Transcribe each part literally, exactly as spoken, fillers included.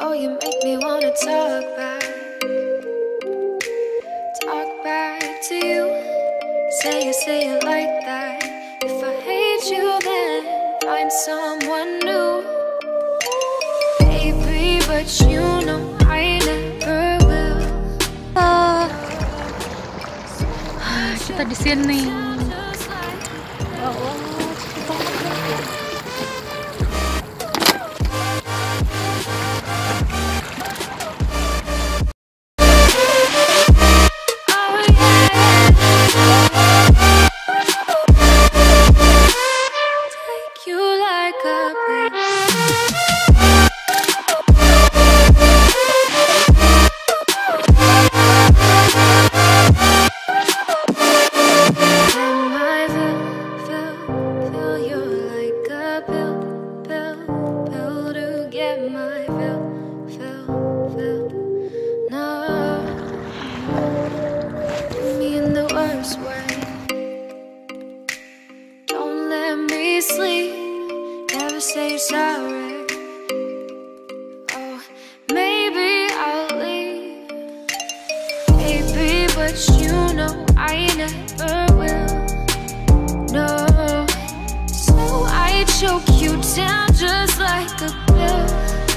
Oh, you make me wanna talk back, talk back to you. Say it, say it like that. If I hate you, then find someone new. Baby, but you know I never will. Oh, kita di sini. Ya Allah, sleep, never say you're sorry. Oh, maybe I'll leave, baby, but you know I never will. No, so I choke you down just like a pill.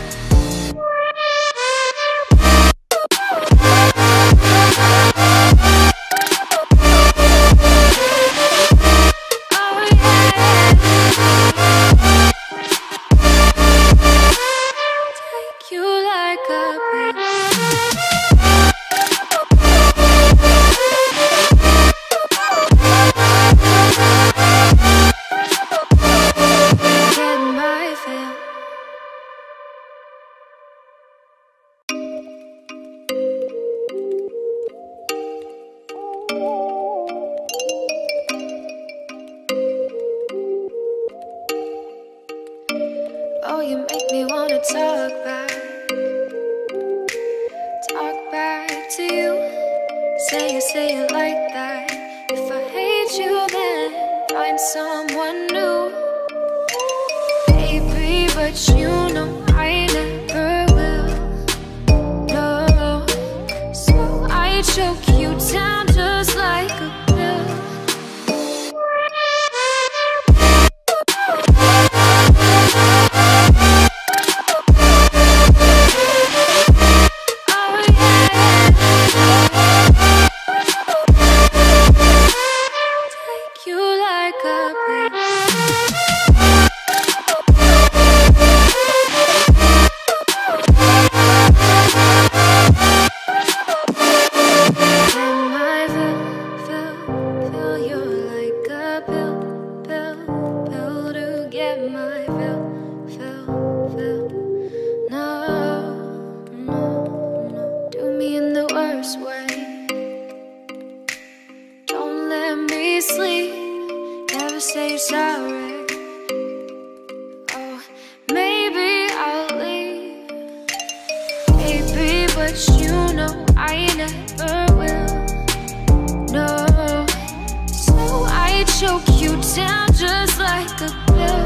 Oh, you make me wanna talk back, talk back to you. Say it, say it like that. If I hate you, then find someone new. Baby, but you know I never will. No, so I choke you down just like a pill. Sleep, never say you're sorry. Oh, maybe I'll leave, baby, but you know I never will. No, so I choke you down just like a pill.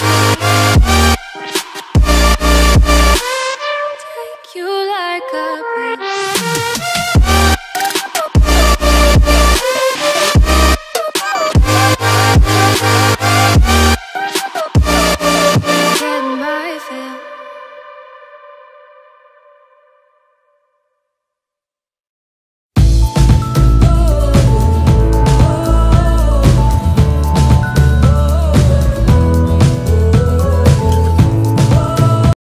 You like a